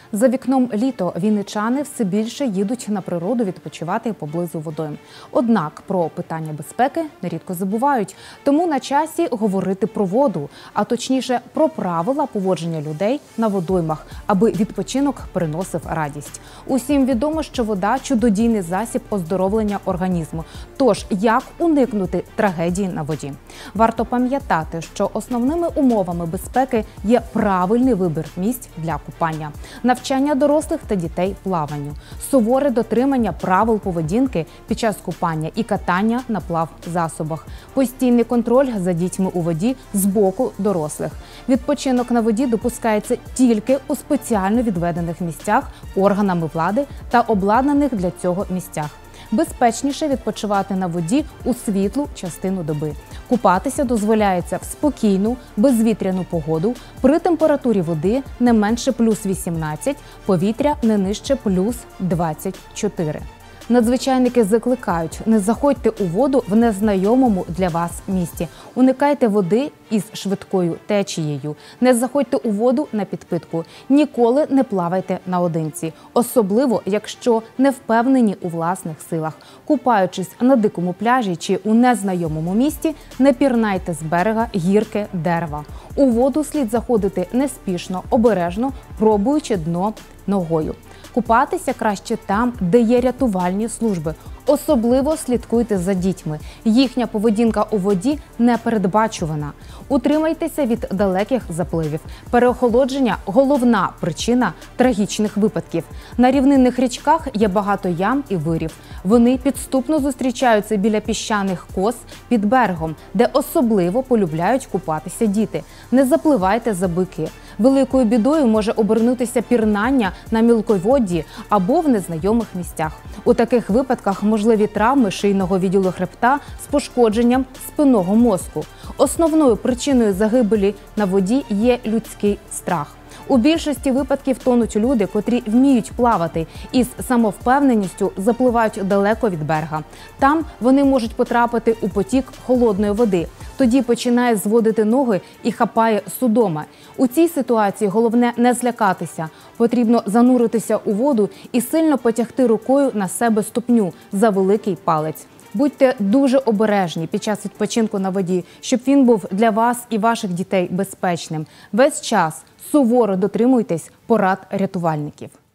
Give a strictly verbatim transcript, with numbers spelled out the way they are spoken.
За вікном літо вінничани все більше їдуть на природу відпочивати поблизу водойм. Однак про питання безпеки нерідко забувають. Тому на часі говорити про воду, а точніше про правила поводження людей на водоймах, аби відпочинок приносив радість. Усім відомо, що вода – чудодійний засіб оздоровлення організму. Тож, як уникнути трагедії на воді? Варто пам'ятати, що основними умовами безпеки є правильний вибір місць для купання, навчання дорослих та дітей плаванню, суворе дотримання правил поведінки під час купання і катання на плавзасобах, постійний контроль за дітьми у воді з боку дорослих. Відпочинок на воді допускається тільки у спеціально відведених місцях органами влади та обладнаних для цього місцях. Безпечніше відпочивати на воді у світлу частину доби. Купатися дозволяється в спокійну, безвітряну погоду, при температурі води не менше плюс вісімнадцять, повітря не нижче плюс двадцять чотири. Надзвичайники закликають: не заходьте у воду в незнайомому для вас місці. Уникайте води із швидкою течією. Не заходьте у воду на підпитку. Ніколи не плавайте наодинці. Особливо, якщо не впевнені у власних силах. Купаючись на дикому пляжі чи у незнайомому місті, не пірнайте з берега гірке дерева. У воду слід заходити неспішно, обережно, пробуючи дно ногою. Купатися краще там, де є рятувальні служби. Особливо слідкуйте за дітьми. Їхня поведінка у воді непередбачувана. Утримайтеся від далеких запливів. Переохолодження – головна причина трагічних випадків. На рівнинних річках є багато ям і вирів. Вони підступно зустрічаються біля піщаних кос під берегом, де особливо полюбляють купатися діти. Не запливайте за бики. Великою бідою може обернутися пірнання на мілководді або в незнайомих місцях. У таких випадках можливі травми шийного відділу хребта з пошкодженням спинного мозку. Основною причиною загибелі на воді є людський страх. У більшості випадків тонуть люди, котрі вміють плавати і з самовпевненістю запливають далеко від берега. Там вони можуть потрапити у потік холодної води. Тоді починає зводити ноги і хапає судома. У цій ситуації головне не злякатися. Потрібно зануритися у воду і сильно потягти рукою на себе ступню за великий палець. Будьте дуже обережні під час відпочинку на воді, щоб він був для вас і ваших дітей безпечним. Весь час суворо дотримуйтесь порад рятувальників.